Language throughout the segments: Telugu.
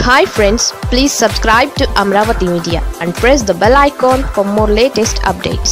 Hi friends, please subscribe to Amravati Media and press the bell icon for more latest updates.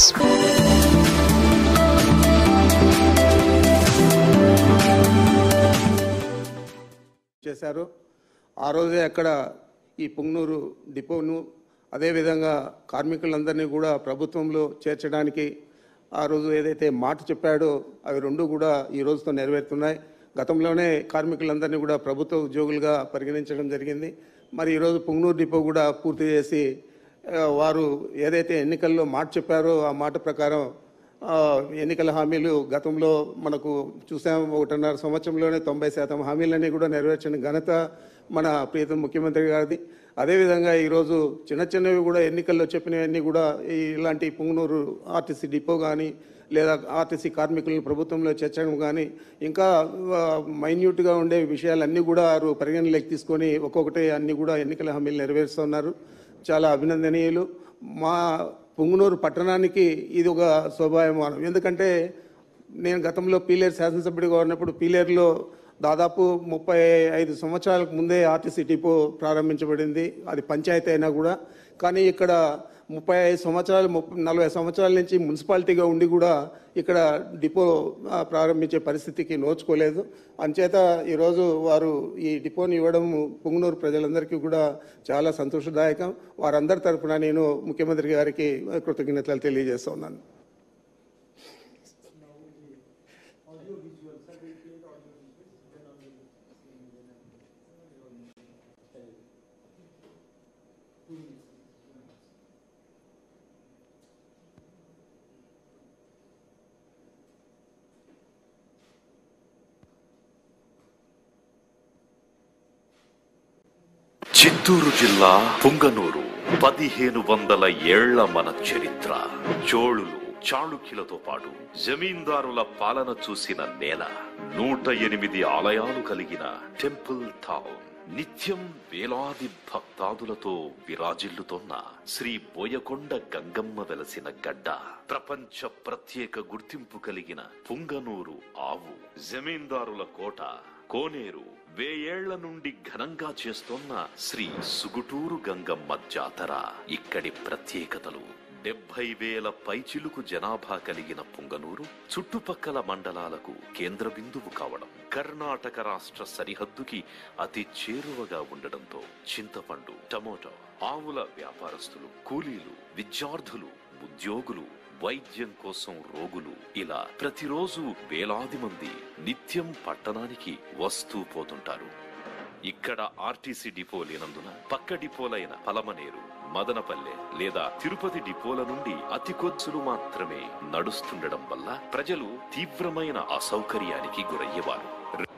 చేశారు ఆ రోజే అక్కడ ఈ పుంగనూరు డిపోను అదే విధంగా కార్మికులందరినీ కూడా ప్రభుత్వంలో చేర్చడానికి ఆ రోజు ఏదైతే మాట చెప్పాడో అవి రెండు కూడా ఈ రోజుతో నెరవేరుతున్నాయి. గతంలోనే కార్మికులందరినీ కూడా ప్రభుత్వ ఉద్యోగులుగా పరిగణించడం జరిగింది. మరి ఈరోజు పుంగనూరు డిపో కూడా పూర్తి చేసి వారు ఏదైతే ఎన్నికల్లో మాట చెప్పారో ఆ మాట ప్రకారం ఎన్నికల హామీలు గతంలో మనకు చూసాం. 1.5 సంవత్సరంలోనే 90% హామీలన్నీ కూడా నెరవేర్చిన ఘనత మన ప్రియతమ ముఖ్యమంత్రి గారిది. అదేవిధంగా ఈరోజు చిన్నవి కూడా ఎన్నికల్లో చెప్పినవన్నీ కూడా ఇలాంటి పుంగనూరు ఆర్టీసీ డిపో కానీ లేదా ఆర్టీసీ కార్మికులను ప్రభుత్వంలో చేర్చడం కానీ ఇంకా మైన్యూట్గా ఉండే విషయాలన్నీ కూడా పరిగణలోకి తీసుకొని ఒక్కొక్కటి అన్నీ కూడా ఎన్నికల హామీలు నెరవేరుస్తున్నారు. చాలా అభినందనీయులు. మా పుంగనూరు పట్టణానికి ఇది ఒక శోభాయమానం. ఎందుకంటే నేను గతంలో పీలేరు శాసనసభ్యుడిగా ఉన్నప్పుడు పీలేరులో దాదాపు 35 సంవత్సరాలకు ముందే ఆర్టీసీ డిపో ప్రారంభించబడింది. అది పంచాయతీ అయినా కూడా. కానీ ఇక్కడ 35 సంవత్సరాలు 40 సంవత్సరాల నుంచి మున్సిపాలిటీగా ఉండి కూడా ఇక్కడ డిపో ప్రారంభించే పరిస్థితికి నోచుకోలేదు. అంచేత ఈరోజు వారు ఈ డిపోని ఇవ్వడం పుంగనూరు ప్రజలందరికీ కూడా చాలా సంతోషదాయకం. వారందరి తరఫున నేను ముఖ్యమంత్రి గారికి కృతజ్ఞతలు తెలియజేస్తున్నాను. చిత్తూరు జిల్లా పుంగనూరు 1500 ఏళ్ల మన చరిత్ర. చోళులు చాళుక్యులతో పాటు జమీందారుల పాలన చూసిన నేల. 108 ఆలయాలు కలిగిన టెంపుల్ టౌన్. నిత్యం వేలాది భక్తాదులతో విరాజిల్లుతోన్న శ్రీ బోయకొండ గంగమ్మ వెలసిన గడ్డ. ప్రపంచ ప్రత్యేక గుర్తింపు కలిగిన పుంగనూరు ఆవు. జమీందారుల కోట కోనేరు. 1000 ఏళ్ల నుండి ఘనంగా చేస్తోన్న శ్రీ సుగుటూరు గంగమ్మ జాతర. ఇక్కడి ప్రత్యేకతలు. 70,000 పైచిలుకు జనాభా కలిగిన పుంగనూరు చుట్టుపక్కల మండలాలకు కేంద్ర బిందువు కావడం, కర్ణాటక రాష్ట్ర సరిహద్దుకి అతి చేరువగా ఉండడంతో చింతపండు, టమోటో, ఆవుల వ్యాపారస్తులు, కూలీలు, విద్యార్థులు, ఉద్యోగులు, వైద్యం కోసం రోగులు, ఇలా ప్రతిరోజు వేలాది మంది నిత్యం పట్టణానికి వస్తూ పోతుంటారు. ఇక్కడ ఆర్టీసీ డిపో లేనందున పక్క డిపోలైన పలమనేరు, మదనపల్లె లేదా తిరుపతి డిపోల నుండి అతి కొద్దులు మాత్రమే నడుస్తుండడం వల్ల ప్రజలు తీవ్రమైన అసౌకర్యానికి గురయ్యేవారు.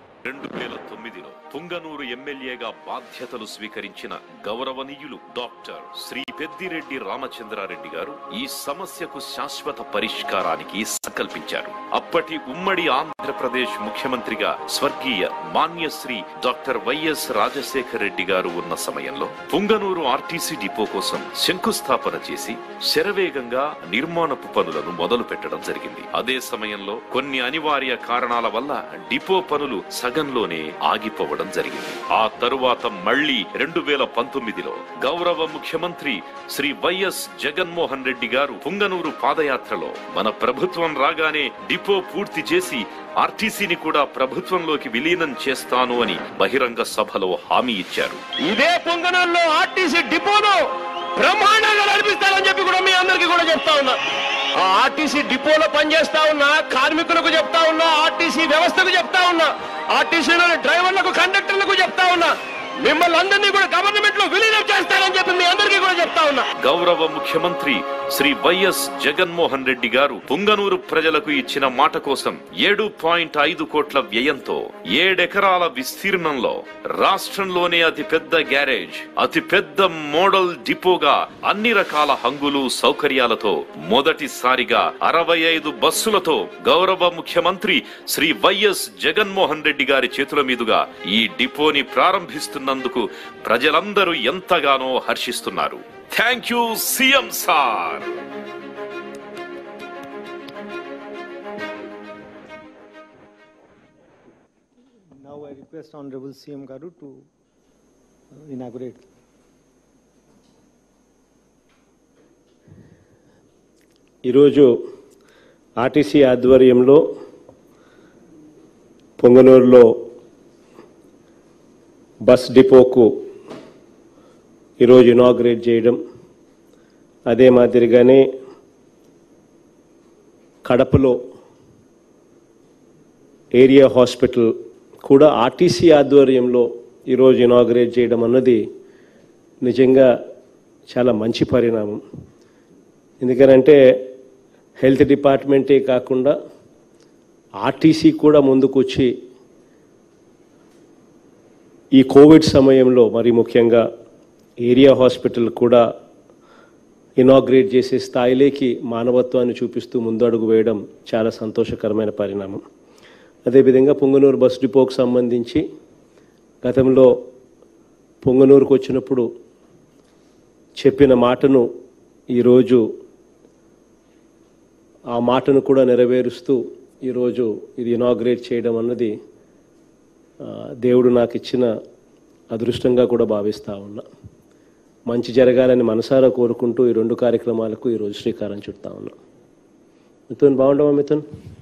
2009లో పుంగనూరు ఎమ్మెల్యేగా బాధ్యతలు స్వీకరించిన గౌరవనీయులు డాక్టర్ శ్రీ పెద్దిరెడ్డి రామచంద్రారెడ్డి గారు ఈ సమస్యకు శాశ్వత పరిష్కారానికి సంకల్పించారు. అప్పటి ఉమ్మడి ఆంధ్రప్రదేశ్ ముఖ్యమంత్రిగా స్వర్గీయ మాన్యశ్రీ డాక్టర్ వైఎస్ రాజశేఖర రెడ్డి గారు ఉన్న సమయంలో పుంగనూరు ఆర్టీసీ డిపో కోసం శంకుస్థాపన చేసి శరవేగంగా నిర్మాణపు పనులను మొదలు పెట్టడం జరిగింది. అదే సమయంలో కొన్ని అనివార్య కారణాల వల్ల డిపో పనులు సగంలోనే ఆగిపోవడం జరిగింది. ఆ తరువాత మళ్లీ 2019లో గౌరవ ముఖ్యమంత్రి శ్రీ వైఎస్ జగన్మోహన్ రెడ్డి గారు పుంగనూరు పాదయాత్రలో మన ప్రభుత్వం రాగానే డిపో పూర్తి చేసి ఆర్టీసీని కూడా ప్రభుత్వంలోకి విలీనం చేస్తాను అని బహిరంగ సభలో హామీ ఇచ్చారు. ఇదే పుంగనూరులో ఆర్టీసీ డిపోను బ్రహ్మాండంగా నడిపిస్తానని చెప్పి కూడా మీ అందరికీ కూడా చెప్తా ఉన్నా. ఆ ఆర్టీసీ డిపోలో పనిచేస్తా ఉన్నా కార్మికులకు చెప్తా ఉన్నా, ఆర్టీసీ వ్యవస్థకు చెప్తా ఉన్నా, ఆర్టీసీలోని డ్రైవర్లకు, కండక్టర్లకు చెప్తా ఉన్నా, మిమ్మల్ని అందరినీ కూడా గవర్నమెంట్ లో విలీనం చేస్తారని చెప్పి మీ అందరికీ కూడా చెప్తా ఉన్నా. గౌరవ ముఖ్యమంత్రి శ్రీ వైఎస్ జగన్మోహన్ రెడ్డి గారు పుంగనూరు ప్రజలకు ఇచ్చిన మాట కోసం 7.5 కోట్ల వ్యయంతో 7 ఎకరాల విస్తీర్ణంలో రాష్ట్రంలోనే అతిపెద్ద గ్యారేజ్, అతిపెద్ద మోడల్ డిపోగా అన్ని రకాల హంగులు సౌకర్యాలతో మొదటిసారిగా 65 బస్సులతో గౌరవ ముఖ్యమంత్రి శ్రీ వైఎస్ జగన్మోహన్ రెడ్డి గారి చేతుల మీదుగా ఈ డిపోని ప్రారంభిస్తున్నందుకు ప్రజలందరూ ఎంతగానో హర్షిస్తున్నారు. Thank you CM sir. Now I request Honorable CM Garu to inaugurate. ఈరోజు ఆర్టీసీ ఆధ్వర్యంలో పొంగనూరులో బస్ డిపోకు ఈరోజు ఇనాగ్రేట్ చేయడం, అదే మాదిరిగానే కడపలో ఏరియా హాస్పిటల్ కూడా ఆర్టీసీ ఆధ్వర్యంలో ఈరోజు ఇనాగ్రేట్ చేయడం అన్నది నిజంగా చాలా మంచి పరిణామం. ఎందుకనంటే హెల్త్ డిపార్ట్మెంటే కాకుండా ఆర్టీసీ కూడా ముందుకొచ్చి ఈ కోవిడ్ సమయంలో మరి ముఖ్యంగా ఏరియా హాస్పిటల్ కూడా ఇనాగ్రేట్ చేసే స్థాయిలోకి మానవత్వాన్ని చూపిస్తూ ముందడుగు వేయడం చాలా సంతోషకరమైన పరిణామం. అదేవిధంగా పొంగనూరు బస్ డిపోకు సంబంధించి గతంలో పొంగనూరుకు వచ్చినప్పుడు చెప్పిన మాటను ఈరోజు ఆ మాటను కూడా నెరవేరుస్తూ ఈరోజు ఇది ఇనాగ్రేట్ చేయడం అన్నది దేవుడు నాకు ఇచ్చిన అదృష్టంగా కూడా భావిస్తూ ఉన్నా. మంచి జరగాలని మనసారా కోరుకుంటూ ఈ రెండు కార్యక్రమాలకు ఈరోజు శ్రీకారం చుడతా ఉన్నా. మిథున్ బాగుండవా? మిథున్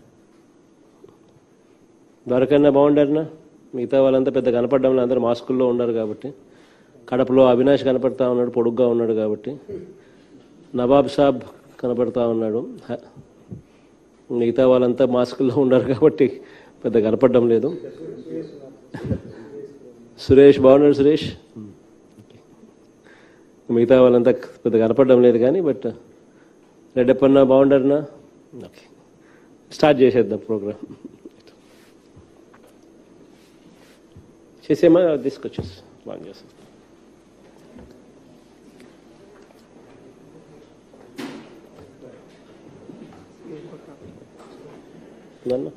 దొరకన్నా బాగుండారనా? మిగతా వాళ్ళంతా పెద్ద కనపడ్డం, అందరూ మాస్కుల్లో ఉన్నారు కాబట్టి. కడపలో అవినాష్ కనపడతా ఉన్నాడు, పొడుగ్గా ఉన్నాడు కాబట్టి. నవాబ్ సాబ్ కనపడతా ఉన్నాడు, మిగతా వాళ్ళంతా మాస్కుల్లో ఉన్నారు కాబట్టి పెద్ద కనపడడం లేదు. సురేష్ బాగున్నాడు. సురేష్ మిగతా వాళ్ళంతా పెద్ద కనపడడం లేదు కానీ బట్ రెడ్డప్పన్న బాగుండారనా? ఓకే, స్టార్ట్ చేసేద్దాం ప్రోగ్రామ్. చేసేమా? తీసుకొచ్చేసి బాగా చేస్తాం. దన్నా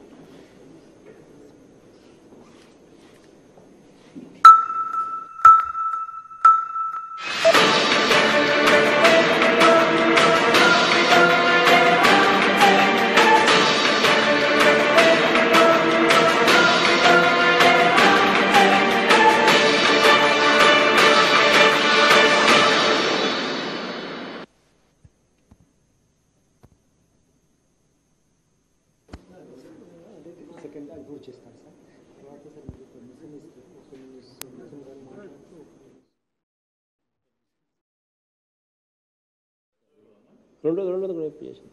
రెండోది కూడా చేసి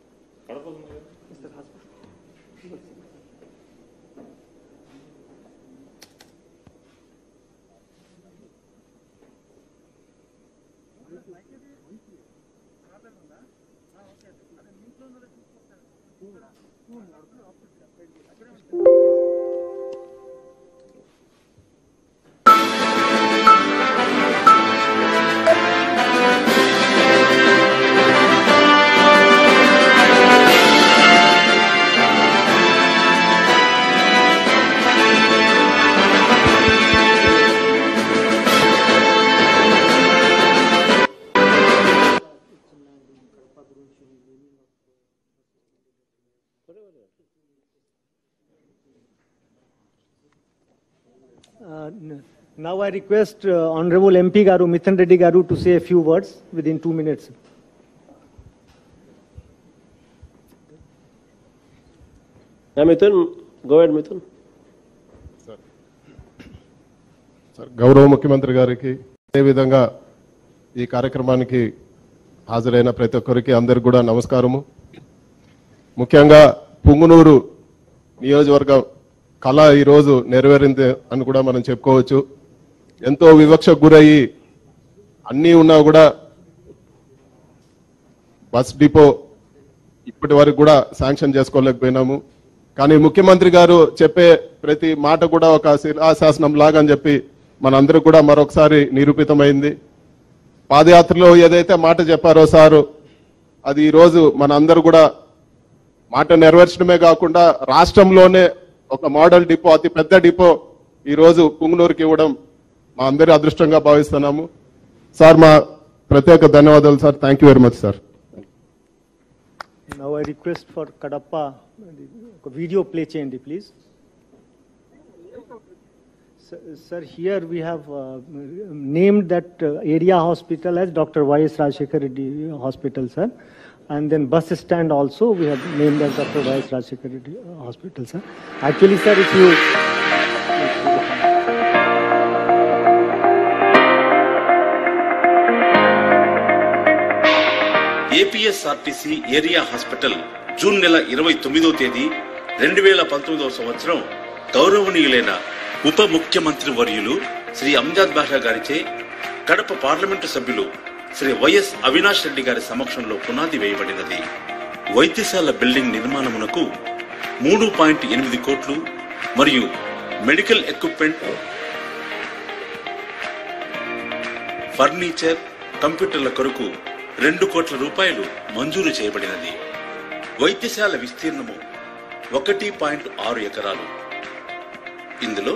Now I request Honorable MP Garu, Mithun Reddy Garu, to say a few words within 2 minutes. Mithun, go ahead, Mithun. Sir, గౌరవ ముఖ్యమంత్రి గారికి అదేవిధంగా ఈ కార్యక్రమానికి హాజరైన ప్రతి ఒక్కరికి అందరికి కూడా నమస్కారము. ముఖ్యంగా పుంగునూరు నియోజకవర్గం కళ ఈరోజు నెరవేరింది అని కూడా మనం చెప్పుకోవచ్చు. ఎంతో వివక్షకు గురయ్యి అన్నీ ఉన్నా కూడా బస్ డిపో ఇప్పటి వరకు కూడా శాంక్షన్ చేసుకోలేకపోయినాము. కానీ ముఖ్యమంత్రి గారు చెప్పే ప్రతి మాట కూడా ఒక శిలాశాసనం లాగా అని చెప్పి మనందరూ కూడా మరొకసారి నిరూపితమైంది. పాదయాత్రలో ఏదైతే మాట చెప్పారో సారు, అది ఈరోజు మన అందరూ కూడా మాట నెరవేర్చడమే కాకుండా రాష్ట్రంలోనే ఒక మోడల్ డిపో, అతి పెద్ద డిపో ఈరోజు పుంగనూరుకి ఇవ్వడం మా అందరి అదృష్టంగా భావిస్తున్నాము. సార్, మా ప్రత్యేక ధన్యవాదాలు sir. Thank you very much sir. Now I request for Kadapa, video play చేయండి please. Sir, here we have named that area hospital as Dr. Y.S. Rajshekhar Reddy Hospital, sir. And then bus stand also we have named as Dr. Y.S. Rajshekhar Reddy Hospital, sir. Actually, sir, if you... APSRTC area hospital June నెల 29వ తేదీ 2019వ సంవత్సరం గౌరవనీయులైన ఉప ముఖ్యమంత్రి వర్యులు శ్రీ అంజాద్ బాషా గారిచే కడప పార్లమెంటు సభ్యులు శ్రీ వైఎస్ అవినాష్ రెడ్డి గారి సమక్షంలో పునాది వేయబడినది. వైద్యశాల బిల్డింగ్ నిర్మాణమునకు 3.8 కోట్లు మరియు మెడికల్ ఎక్విప్మెంట్, ఫర్నిచర్, కంప్యూటర్ల కొరకు 2 కోట్ల రూపాయలు మంజూరు చేయబడినది. వైద్యశాల విస్తీర్ణము 1.6 ఎకరాలు. ఇందులో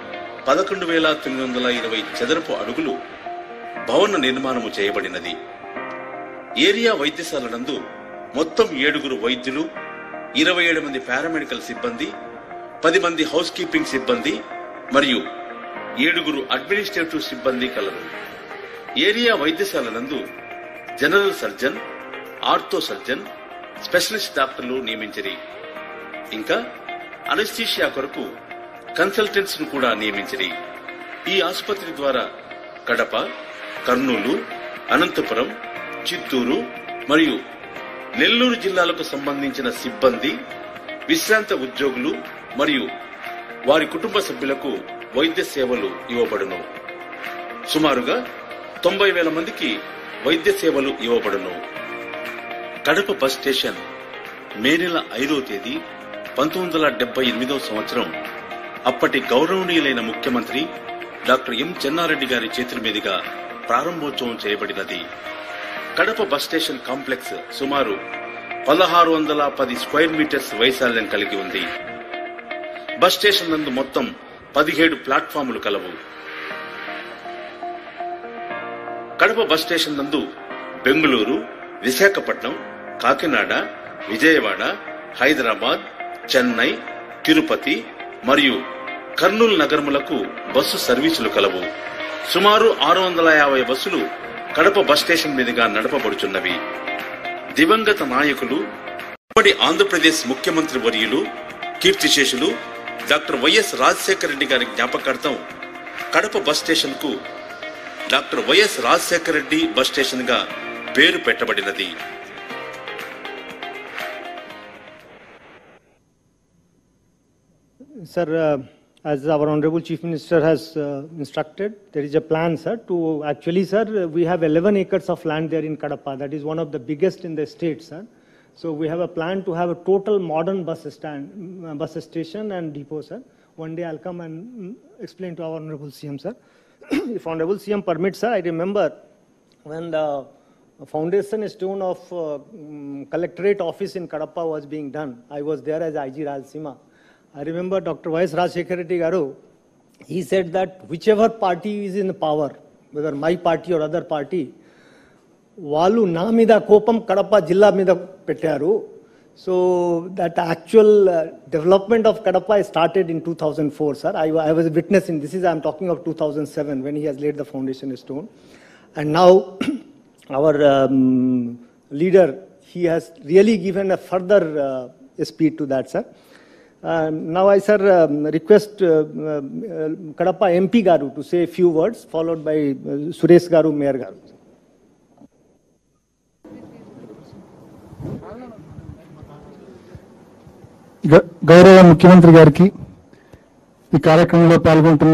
11,920 చదరపు అడుగులు భవన నిర్మాణము చేయబడినది. ఏరియా వైద్యశాల నందు మొత్తం 7 వైద్యులు, 27 మంది పారామెడికల్ సిబ్బంది, 10 మంది హౌస్ కీపింగ్ సిబ్బంది మరియు 7 అడ్మినిస్ట్రేటివ్ సిబ్బంది కలరు. ఏరియా వైద్యశాల నందు general surgeon, ortho surgeon, specialist డాక్టర్లు నియమించిరి. ఇంకా అనస్థీషియా కొరకు కన్సల్టెంట్స్ ను కూడా నియమించిరి. ఈ ఆసుపత్రి ద్వారా కడప, కర్నూలు, అనంతపురం, చిత్తూరు మరియు నెల్లూరు జిల్లాలకు సంబంధించిన సిబ్బంది, విశ్రాంత ఉద్యోగులు మరియు వారి కుటుంబ సభ్యులకు వైద్య సేవలు ఇవ్వబడును. సుమారుగా 90,000 మందికి వైద్య సేవలు ఇవ్వబడును. కడప బస్ స్టేషన్ మే నెల 5వ తేదీ 1978వ సంవత్సరం అప్పటి గౌరవనీయులైన ముఖ్యమంత్రి డాక్టర్ ఎం చెన్నారెడ్డి గారి చేతుల మీదుగా ప్రారంభోత్సవం చేయబడినది. కడప బస్ స్టేషన్ కాంప్లెక్స్ సుమారు 1610 స్క్వేర్ మీటర్స్ వైశాల్యం కలిగి ఉంది. బస్ స్టేషన్ నందు మొత్తం 17 ప్లాట్ఫాములు కలవు. కడప బస్ స్టేషన్ నందు బెంగుళూరు, విశాఖపట్నం, కాకినాడ, విజయవాడ, హైదరాబాద్, చెన్నై, తిరుపతి మరియు కర్నూలు నగరములకు బస్సు సర్వీసులు కలవు. సుమారు 650 బస్సులు కడప బస్ స్టేషన్ మీదుగా నడపబడుచున్నవి. దివంగత నాయకులు, అప్పటి ఆంధ్రప్రదేశ్ ముఖ్యమంత్రి వర్యులు, కీర్తిశేషులు డాక్టర్ వైఎస్ రాజశేఖర రెడ్డి గారి జ్ఞాపకార్థం కడప బస్ స్టేషన్ కు doctor YS Rajasekhara Reddy bus station గా పేరు పెట్టబడినది. Sir, as our Honorable Chief Minister has instructed, there is a plan, sir, to actually, sir, we have 11 acres of land there in Kadapa. That is one of the biggest in the state, sir. So we have a plan to have a total modern bus station and depot, sir. One day I'll come and explain to our Honorable CM, sir. If Honorable CM permits, sir, I remember when the foundation stone of collectorate office in Kadapa was being done. I was there as IG Rajasima. I remember Dr. Y.S. Rajshekhar Reddy Garu, he said that whichever party is in power, whether my party or other party, వాళ్ళు నా మీద కోపం కడప జిల్లా మీద పెట్టారు. So that actual development of Kadapa started in 2004, sir. I was witnessing, I'm talking of 2007 when he has laid the foundation stone. And now our leader, he has really given a further speed to that, sir. Now I, sir, request Kadapa MP Garu to say a few words, followed by Suresh Garu, Mayor Garu. గౌరవ ముఖ్యమంత్రి గారికి, ఈ కార్యక్రమంలో పాల్గొంటున్న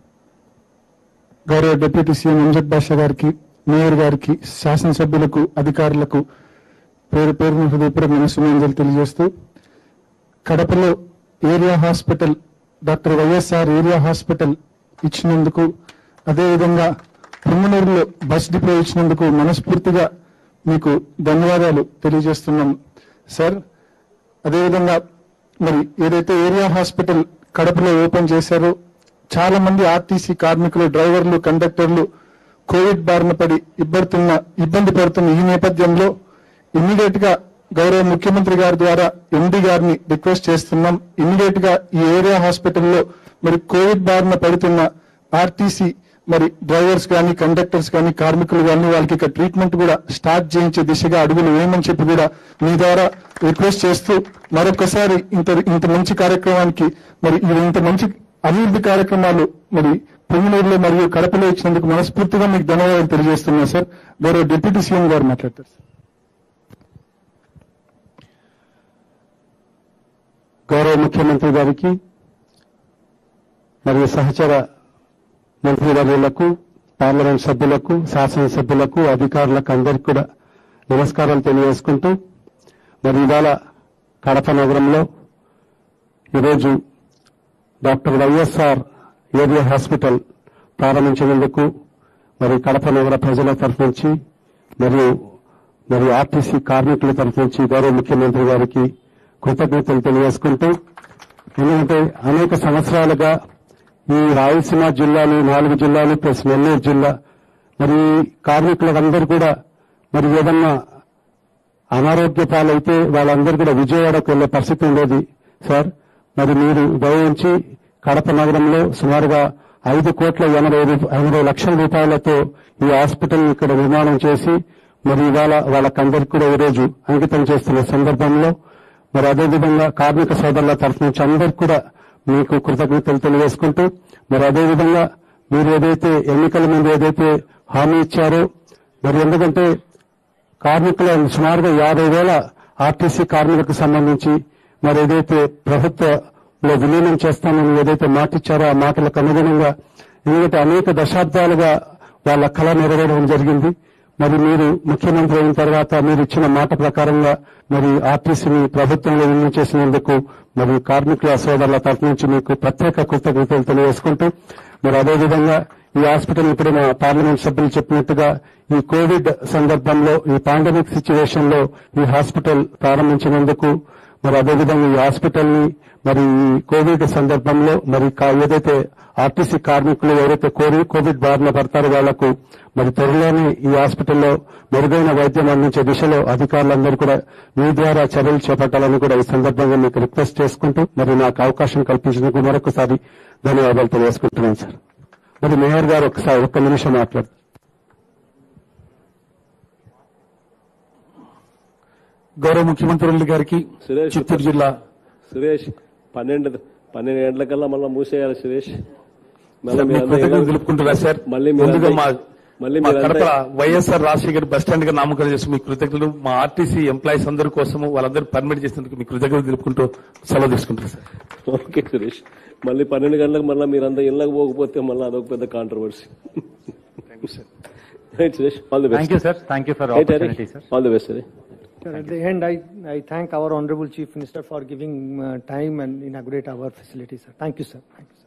గౌరవ డిప్యూటీ సీఎం అంజద్ బాషా గారికి, మేయర్ గారికి, శాసనసభ్యులకు, అధికారులకు పేరు పేరున హృదయపూర్వక నమస్సుమాంజలి తెలియజేస్తూ, కడపలో area hospital, doctor YSR area hospital ఇచ్చినందుకు, అదేవిధంగా పుంగనూరులో బస్ డిపో ఇచ్చినందుకు మనస్ఫూర్తిగా మీకు ధన్యవాదాలు తెలియజేస్తున్నాం సార్. అదేవిధంగా మరి ఏదైతే ఏరియా హాస్పిటల్ కడపలో ఓపెన్ చేశారో, చాలా మంది ఆర్టీసీ కార్మికులు, డ్రైవర్లు, కండక్టర్లు కోవిడ్ బారిన పడి ఇబ్బంది పడుతున్న ఈ నేపథ్యంలో ఇమ్మీడియట్ గా గౌరవ ముఖ్యమంత్రి గారి ద్వారా ఎండి గారిని రిక్వెస్ట్ చేస్తున్నాం. ఇమ్మీడియట్ గా ఈ ఏరియా హాస్పిటల్లో మరి కోవిడ్ బారిన పడుతున్న ఆర్టీసీ మరి డ్రైవర్స్ కానీ కండక్టర్స్ కానీ కార్మికులు కానీ వాళ్ళకి ఇక ట్రీట్మెంట్ కూడా స్టార్ట్ చేయించే దిశగా అడుగులు వేయమని చెప్పి కూడా మీ ద్వారా రిక్వెస్ట్ చేస్తూ మరొకసారి ఇంత మంచి కార్యక్రమానికి మరి ఇంత మంచి అభివృద్ధి కార్యక్రమాలు మరి పుంగనూరులో మరియు కడపలో ఇచ్చినందుకు మనస్ఫూర్తిగా మీకు ధన్యవాదాలు తెలియజేస్తున్నా సార్. గౌరవ డిప్యూటీ సీఎం గారు మాట్లాడతారు. గౌరవ ముఖ్యమంత్రి గారికి మరియు సహచర మంత్రివర్యులకు, పార్లమెంట్ సభ్యులకు, శాసనసభ్యులకు, అధికారులకు అందరికీ కూడా నమస్కారాలు తెలియజేసుకుంటూ మరి ఇవాళ కడప నగరంలో ఈరోజు డాక్టర్ వైఎస్ఆర్ ఏరియా హాస్పిటల్ ప్రారంభించినందుకు మరి కడప నగర ప్రజల తరఫు నుంచి మరియు ఆర్టీసీ కార్మికుల తరఫు నుంచి గౌరవ ముఖ్యమంత్రి గారికి కృతజ్ఞతలు తెలియజేసుకుంటూ, ఎందుకంటే అనేక సంవత్సరాలుగా ఈ రాయలసీమ జిల్లాలు 4 జిల్లాలు ప్లస్ నెల్లూరు జిల్లా మరి కార్మికులందరూ కూడా మరి ఏదన్నా అనారోగ్య పాలైతే వాళ్ళందరూ కూడా విజయవాడకు వెళ్లే పరిస్థితి ఉండేది సార్. మరి మీరు దయించి కడప నగరంలో సుమారుగా 5,80,00,000 రూపాయలతో ఈ హాస్పిటల్ ఇక్కడ నిర్మాణం చేసి మరి ఇవాళ వాళ్ళకందరికీ కూడా ఈరోజు అంకితం చేస్తున్న సందర్భంలో మరి అదేవిధంగా కార్మిక సోదరుల తరఫు నుంచి అందరికీ కూడా మీకు కృతజ్ఞతలు తెలియజేసుకుంటూ, మరి అదేవిధంగా మీరు ఏదైతే ఎన్నికల ముందు ఏదైతే హామీ ఇచ్చారో మరి ఎందుకంటే కార్మికుల సుమారుగా 50,000 ఆర్టీసీ కార్మికులకు సంబంధించి మరి ఏదైతే ప్రభుత్వంలో విలీనం చేస్తామని ఏదైతే మాట ఇచ్చారో ఆ మాటలకు అనుగుణంగా ఎందుకంటే అనేక దశాబ్దాలుగా వాళ్ళ కళ నెరవేరడం జరిగింది. మరి మీరు ముఖ్యమంత్రి అయిన తర్వాత మీరు ఇచ్చిన మాట ప్రకారంగా మరి ఆర్టీసీని ప్రభుత్వంలో విలీనం చేసినందుకు మరి కార్మికుల సోదరుల తరఫు నుంచి మీకు ప్రత్యేక కృతజ్ఞతలు తెలియజేసుకుంటూ, మరి అదేవిధంగా ఈ హాస్పిటల్ ఇప్పుడు మా పార్లమెంట్ సభ్యులు చెప్పినట్టుగా ఈ కోవిడ్ సందర్భంలో ఈ పాండమిక్ సిచ్యువేషన్ లో ఈ హాస్పిటల్ ప్రారంభించినందుకు మరి అదేవిధంగా ఈ హాస్పిటల్ ని మరి ఈ కోవిడ్ సందర్భంలో మరి ఏదైతే ఆర్టీసీ కార్మికులు ఎవరైతే కోవిడ్ బారిన పడతారో వాళ్లకు మరి త్వరలోనే ఈ హాస్పిటల్లో మెరుగైన వైద్యం అందించే దిశలో అధికారులందరూ కూడా మీ ద్వారా చర్యలు చేపట్టాలని కూడా ఈ సందర్భంగా మీకు రిక్వెస్ట్ చేసుకుంటూ మరి నాకు అవకాశం కల్పించినందుకు మరొకసారి ధన్యవాదాలు తెలియజేసుకుంటున్నాను సార్. మరి మేయర్ గారు ఒక్క నిమిషం మాట్లాడుతారు. గౌరవ ముఖ్యమంత్రి గారికి చిత్తూరు జిల్లా సురేష్ 12 గంటలకల్లా మళ్ళీ మూసేయాలి సురేష్. తెలుపుకుంటున్నా సార్. ముందుగా మా Kadapa YSR Rajasekhar bus stand గా నామకరణం చేసి మీ కృతజ్ఞతలు, మా ఆర్టీసీ ఎంప్లాయీస్ అందరి కోసము వాళ్ళందరూ పర్మిట్ చేసినందుకు మీ కృతజ్ఞతలు తెలుపుకుంటూ సెలవు తీసుకుంటారు సార్. ఓకే సురేష్, మళ్ళీ 12 గంటలకు మళ్ళీ మీరంతా ఇళ్ళకి పోకపోతే మళ్ళీ అదొక పెద్ద controversy. Right Suresh, all the best. Thank you sir. Thank you for opportunity sir. All the best sir. Sir, at the end, I thank our Honorable Chief Minister for giving time and inaugurate our facility, sir. Thank you, sir. Thank you, sir.